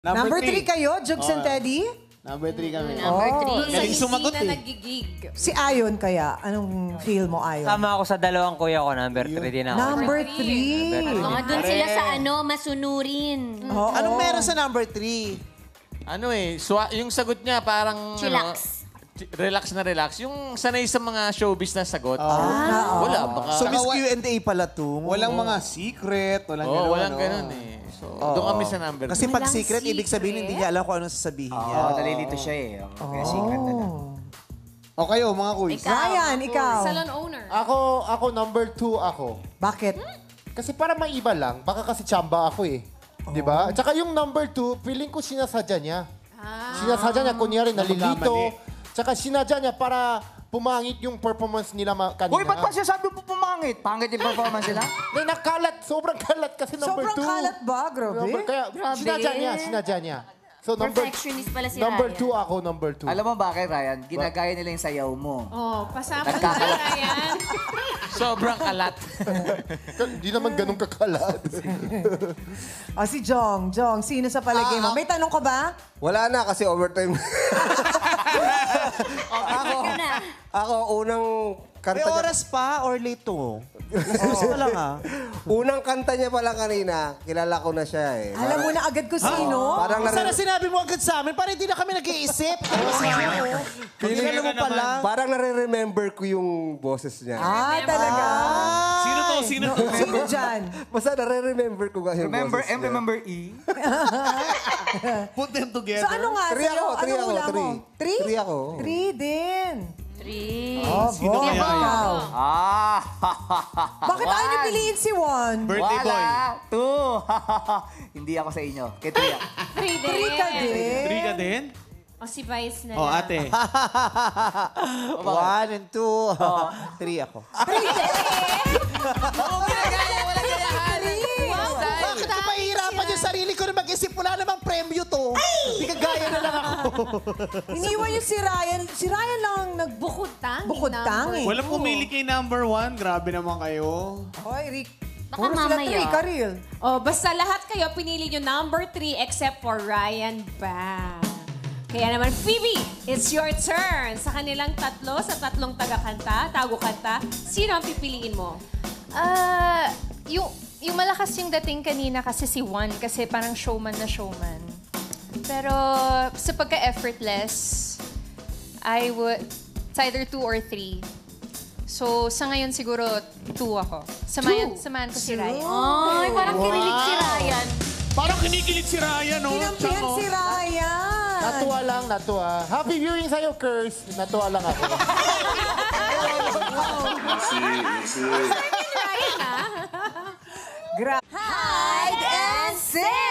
Number 3 kayo, Jugs and Teddy? Number 3 kami. Number 3. Galing sumagot na eh. nagigig. Si Ayon kaya? Anong feel mo, Ayon? Sama ako sa dalawang kuya ko. Number 3 din ako. Number 3. Mga doon sila sa masunurin. Anong meron sa number 3? Ano eh, yung sagot niya parang... Chillax. Relax na relax. Yung sanay sa mga showbiz na sagot. Wala. Baka, So, Miss Q&A pala to. Walang mga secret, walang gano'n. walang ganun eh. So, doon kami sa number 3. Kasi pag secret, ibig sabihin hindi niya alam kung anong sasabihin niya. Nalilito siya eh. Kaya secret na lang. O kayo, mga quiz. Ryan, ikaw. Salon owner. Ako number 2 ako. Bakit? Kasi para maiba lang, baka kasi chamba ako eh. Di ba? At saka yung number 2, feeling ko sinasadya niya. Sinasadya niya, kunyari nalilito. Tsaka sinadya niya para pumangit yung performance nila kanina. Uy, ba't pa siya sabi po pumangit? Pangit yung performance nila? Hindi, nakalat. Sobrang kalat kasi number 2. Sobrang kalat ba? Grabe. Kaya sinadya niya. So, Perfectionist pala si number Ryan. 2 ako, number 2. Alam mo bakit, Ryan? Ginagaya nila yung sayaw mo. Oh, pasama na Ryan. Sobrang kalat. Hindi naman ganun kakalat. Si Jong. Jong, sino sa palagay mo? May tanong ka ba? Wala na kasi overtime. Ako, unang kanta May niya. oras pa or late to? Gusto ko lang ah. Unang kanta niya pala kanina, kilala ko na siya eh. Alam mo na agad ko sino? Parang Sana sinabi mo agad sa amin, para hindi na kami nag-iisip. Feeling mo pa lang. Parang nare-remember ko yung boses niya. Talaga? Sino to? Sino? Sino dyan? Basta nare-remember ko yung Remember boses M, niya. remember E? Put them together. So ano nga? Three sa'yo? ako, three Anong ako, hula mo? three. 3? Three ako. 3 din. 3. Sino kaya yun? Bakit ayaw niyo piliin si Juan? Birthday boy. Wala! 2! Hindi ako sa inyo. Kaya 3 ako. 3 din. 3 ka din. 3 ka din? O si Vice na O, lang. ate. 1 and 2. 3 ako. Bakit ko pahihirapan yung sarili ko na mag-isip? Wala namang premyo to. Hindi kagaya na lang ako. Iniwan niyo si Ryan. Si Ryan lang ang Bukod tang. Bukod tang eh. Walang pumili kay number 1. Grabe naman kayo. Hoy, Rick. Baka Puro sila mamaya. 3, Karil. Oh, basta lahat kayo pinili nyo number 3 except for Ryan ba. Kaya naman, Phoebe, it's your turn. Sa kanilang tatlo, sa tatlong tago-kanta, sino ang pipiliin mo? Yung malakas yung dating kanina kasi si Juan, kasi parang showman na showman. Pero sa pagka-effortless, it's either 2 or 3. So, sa ngayon siguro 2 ako. Samahan ko si Ryan. Ay, parang kinilig si Ryan. Parang kinikilig si Ryan, no? Kinampihan si Ryan. Natuwa. Happy viewing sa'yo, Curse. Natuwa lang ako. Ryan, ah. Hide and Sing!